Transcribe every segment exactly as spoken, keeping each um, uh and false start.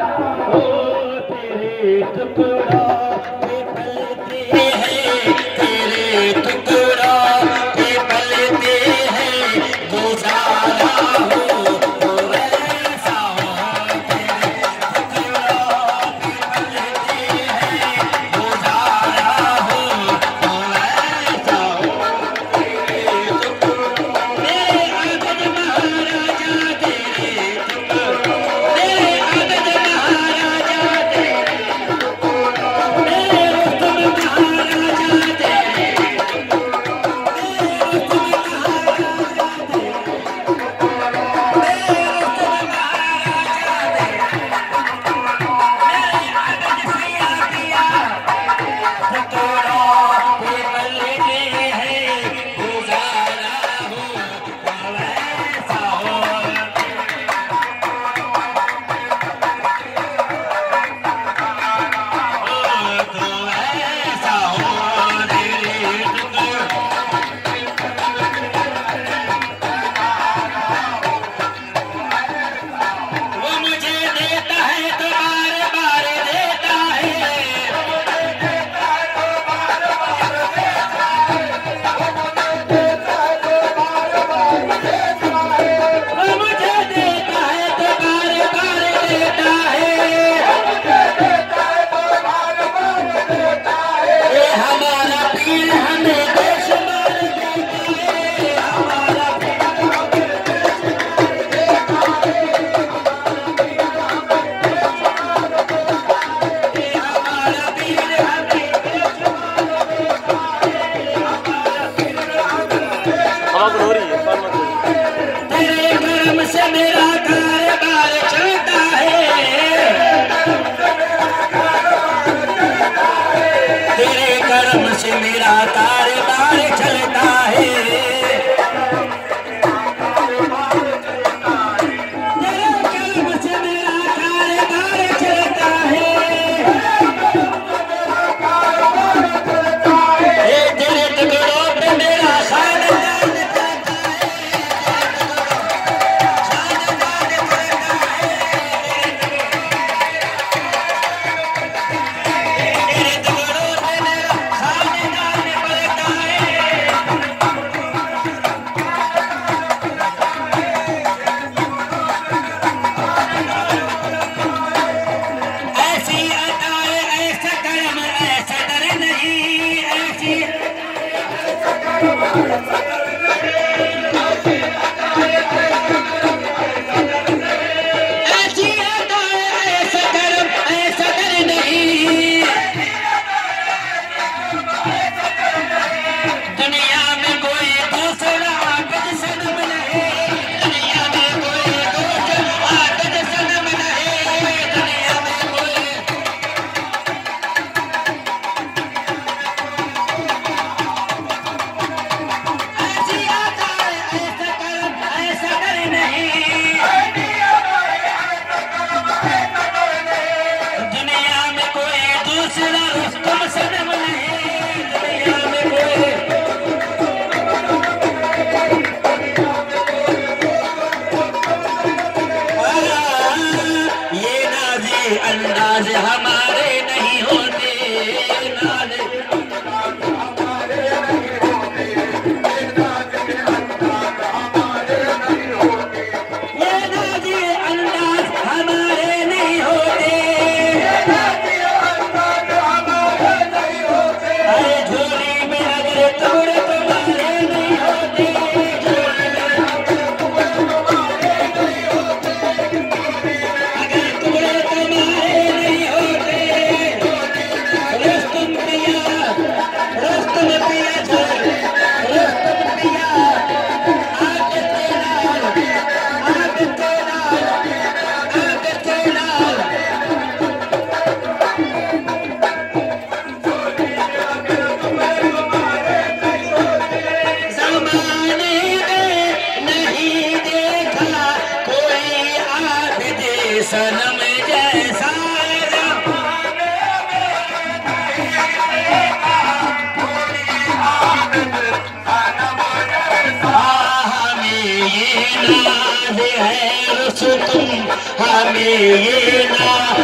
हमें ये ना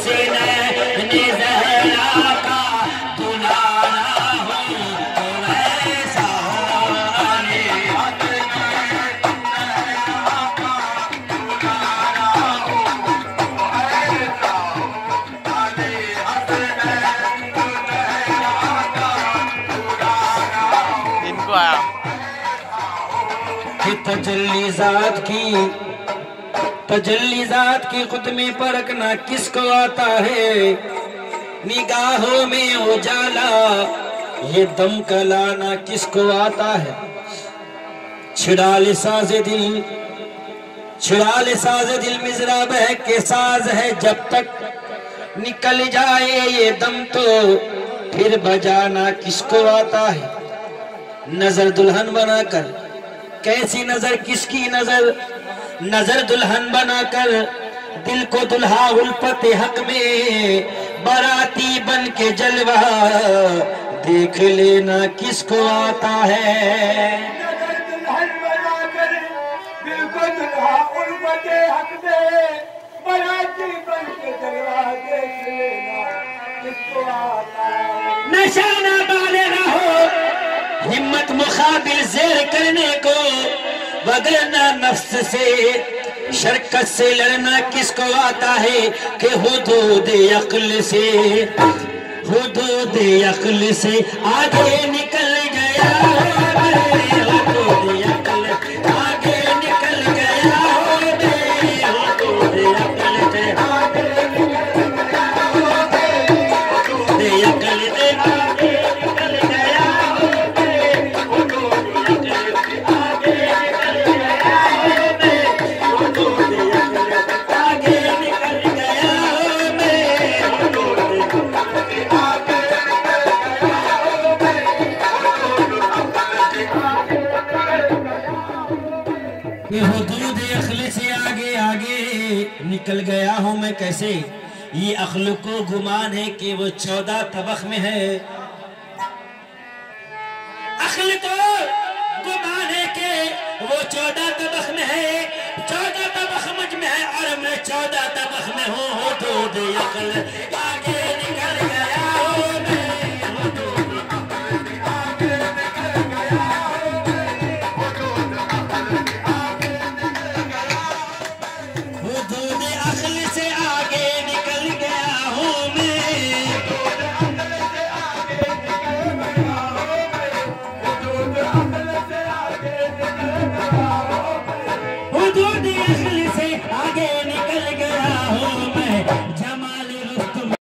हसनैन ज़हरा का दुलारा हूँ तो ऐसा अली हसनैन ज़हरा का दुलारा हूँ तो ऐसा अली हसनैन ज़हरा का दुलारा हूँ। इनको आया तजल्ली ज़ात की तजल्ली ज़ात की खुद में परखना किसको आता है। निगाहों में उजाला ये दम का लाना किसको आता है। छिड़ा ले साज़े दिल छिड़ा ले साज़े दिल मिज़रा बह के साज है जब तक निकल जाए ये दम तो फिर बजाना किसको आता है। नजर दुल्हन बनाकर कैसी नजर किसकी नजर नजर दुल्हन बनाकर दिल को दुल्हा उल्फत हक में बाराती बन के जलवा देख लेना किसको आता है। नजर दुल्हन बनाकर दिल को दुल्हा उल्फत हक में बाराती बन के जलवा देख लेना किसको आता है। नशा ना डाले रहो हिम्मत मुकाबिल ज़ेर करने को वगरना नफ्स से शरकत से लड़ना किसको आता है। कि हुदूद अक्ल से हुदूद अक्ल से आगे निकल गया हो मेरे हुदूद अक्ल आगे निकल गया हो मेरे हुदूद अक्ल से आगे निकल गया हो मेरे हुदूद अक्ल से आगे निकल गया हो मेरे हुदूद अक्ल से आगे निकल गया हो मेरे हुदूद अक्ल से आगे निकल गया हो मेरे हुदूद अक्ल से आगे ये हुदूद अक्ल से आगे आगे निकल गया हूँ मैं कैसे। ये अक्ल को गुमान है कि वो चौदह तबख में है। अक्ल को गुमान है कि वो चौदह तबख में है। चौदह तबख मुझ में है और मैं चौदह तबख में हूँ। हुदूद अक्ल आगे निकल गया हूँ मैं हुदूद अक्ल से आगे निकल गया हूँ मैं हुदूद अक्ल से आगे निकल गया हुदूद अक्ल से आगे निकल गया हूँ मैं हुदूद अक्ल से आगे निकल गया हूँ मैं हुदूद अक्ल से आगे निकल गया हूँ मैं हुदूद अक्ल से आगे निकल गया हूँ